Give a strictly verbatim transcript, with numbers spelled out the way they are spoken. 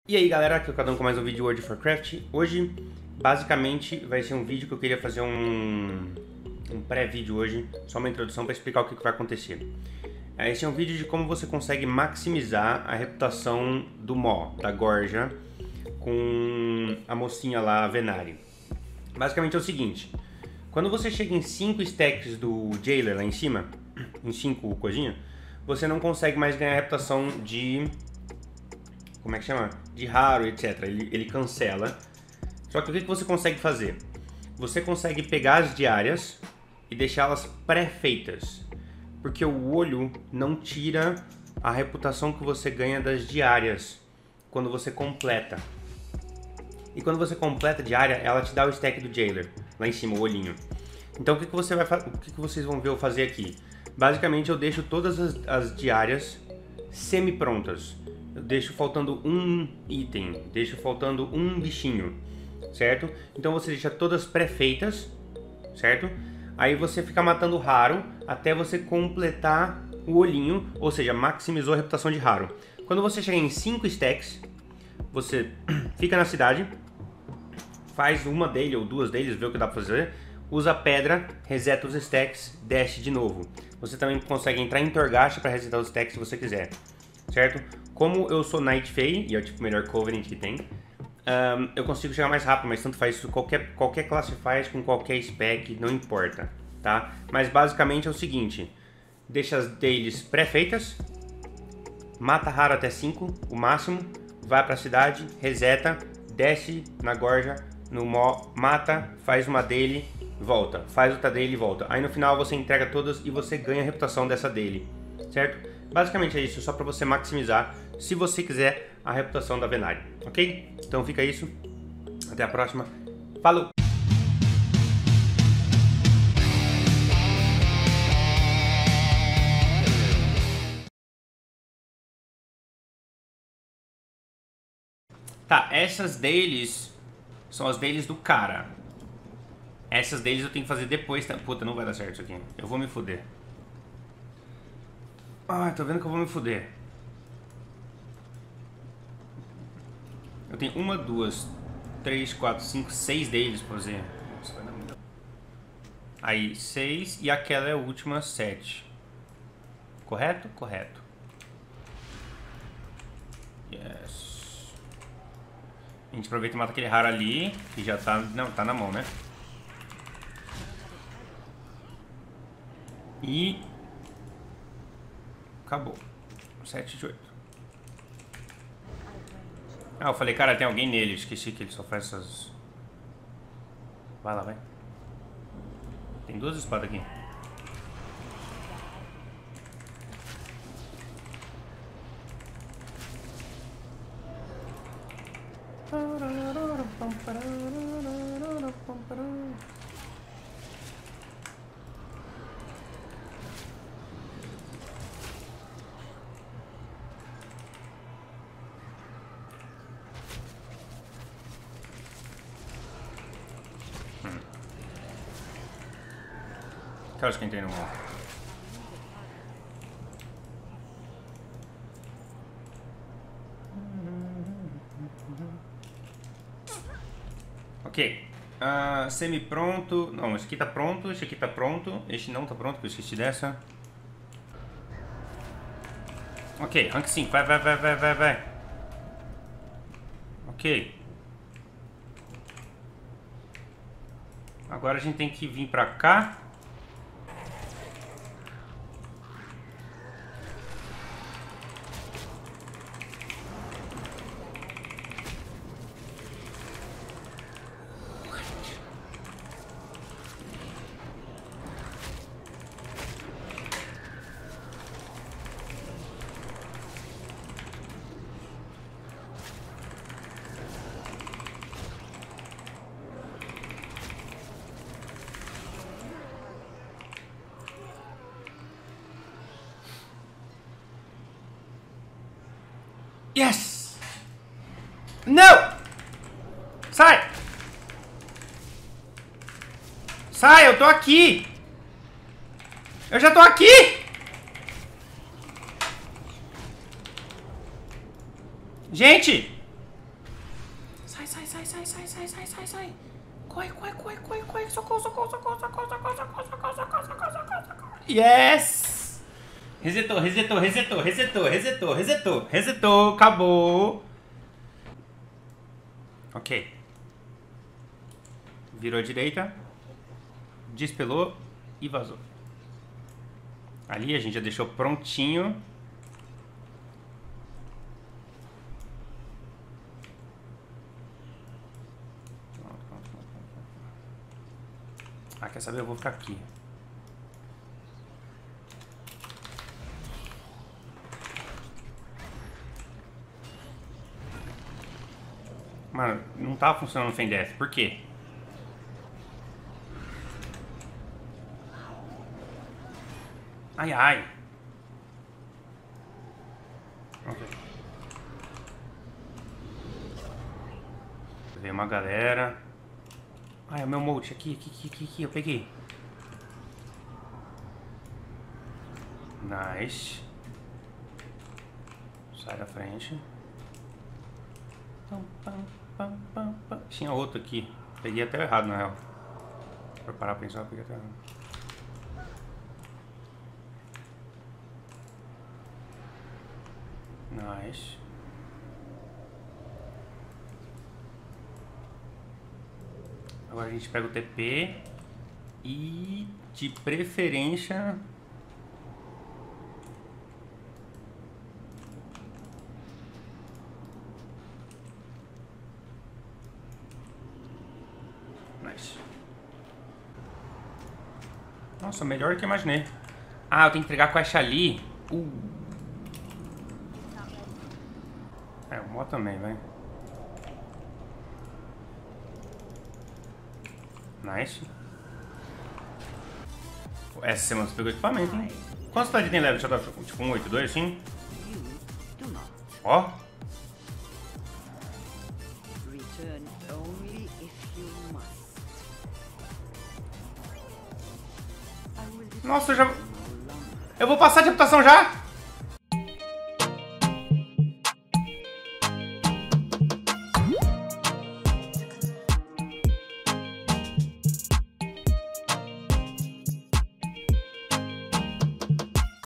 E aí galera, aqui é o Cadão com mais um vídeo de World of Warcraft. Hoje, basicamente, vai ser um vídeo que eu queria fazer um, um pré-vídeo hoje, só uma introdução para explicar o que, que vai acontecer. Esse é um vídeo de como você consegue maximizar a reputação do Maw, da Gorja, com a mocinha lá, a Venari. Basicamente é o seguinte, quando você chega em cinco stacks do Jailer lá em cima, em cinco coisinhas, você não consegue mais ganhar a reputação de... como é que chama? De raro, etcétera. Ele, ele cancela. Só que o que, que você consegue fazer? Você consegue pegar as diárias e deixá-las pré-feitas. Porque o olho não tira a reputação que você ganha das diárias quando você completa. E quando você completa a diária, ela te dá o stack do Jailer, lá em cima, o olhinho. Então o que, que, você vai o que, que vocês vão ver eu fazer aqui? Basicamente eu deixo todas as, as diárias semi-prontas. Eu deixo faltando um item, deixo faltando um bichinho, certo? Então você deixa todas pré-feitas, certo? Aí você fica matando raro até você completar o olhinho, ou seja, maximizou a reputação de raro. Quando você chegar em cinco stacks, você fica na cidade, faz uma dele ou duas deles, vê o que dá pra fazer, usa a pedra, reseta os stacks, desce de novo. Você também consegue entrar em Torghast para resetar os stacks se você quiser, certo? Como eu sou Night Fae, e é o tipo melhor Covenant que tem, um, eu consigo chegar mais rápido, mas tanto faz isso, qualquer, qualquer classe faz com qualquer spec, não importa, tá? Mas basicamente é o seguinte, deixa as dailies pré-feitas, mata raro até cinco, o máximo, vai pra cidade, reseta, desce na Gorja, no Maw, mata, faz uma daily, volta, faz outra daily e volta. Aí no final você entrega todas e você ganha a reputação dessa daily, certo? Basicamente é isso, só para você maximizar, se você quiser, a reputação da Venari, ok? Então fica isso, até a próxima, falou! Tá, essas dailies são as dailies do cara. Essas dailies eu tenho que fazer depois, tá? Puta, não vai dar certo isso aqui, eu vou me fuder. Ah, tô vendo que eu vou me fuder. Eu tenho uma, duas, três, quatro, cinco, seis deles pra fazer. Nossa, vai dar muito. Aí, seis e aquela é a última, sete. Correto? Correto. Yes. A gente aproveita e mata aquele raro ali, que já tá... Não, tá na mão, né? E... acabou. sete de oito. Ah, eu falei, cara, tem alguém nele. Esqueci que ele só faz essas... Vai lá, vai. Tem duas espadas aqui. Que horas que eu entrei no Maw? Ok. Uh, semi-pronto. Não, esse aqui tá pronto, esse aqui tá pronto. Este não tá pronto, porque eu esqueci dessa. Ok, rank cinco. Vai, vai, vai, vai, vai, vai. Ok. Agora a gente tem que vir pra cá. Yes! Não! Sai! Sai, eu tô aqui! Eu já tô aqui! Gente! Sai, sai, sai, sai, sai, sai, sai, sai, sai. Corre, corre, corre, corre, corre. Socorro, socorro, socorro, socorro, socorro, socorro, socorro, socorro, socorro, socorro, socorro. Yes! Resetou, resetou, resetou, resetou, resetou, resetou, resetou, acabou. Ok. Virou à direita. Despelou e vazou. Ali a gente já deixou prontinho. Ah, quer saber? Eu vou ficar aqui. Mano, não tava funcionando o Fendef. Por quê? Ai, ai. Ok. Veio uma galera. Ai, é o meu mote. Aqui, aqui, aqui, aqui, aqui. Eu peguei. Nice. Sai da frente. Tinha outro aqui. Peguei até errado, na real. Pra parar pra pensar, eu peguei até errado. Nice. Agora a gente pega o T P. E de preferência... Nice. Nossa, melhor do que eu imaginei. Ah, eu tenho que entregar a quest ali. Uh. É, o Mó também, vai. Nice. Essa semana você pegou equipamento, hein? Quantos tá de tem level? Deixa eu dar tipo um oito dois assim? Ó. Nossa, eu já... Eu vou passar de reputação já?